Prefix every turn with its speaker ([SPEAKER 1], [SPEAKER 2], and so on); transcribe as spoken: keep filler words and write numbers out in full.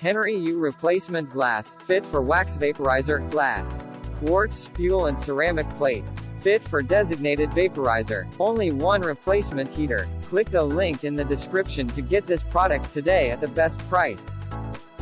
[SPEAKER 1] henryu replacement glass, fit for wax vaporizer, glass. Quartz, spule and ceramic plate. Fit for designated vaporizer. Only one replacement heater. Click the link in the description to get this product today at the best price.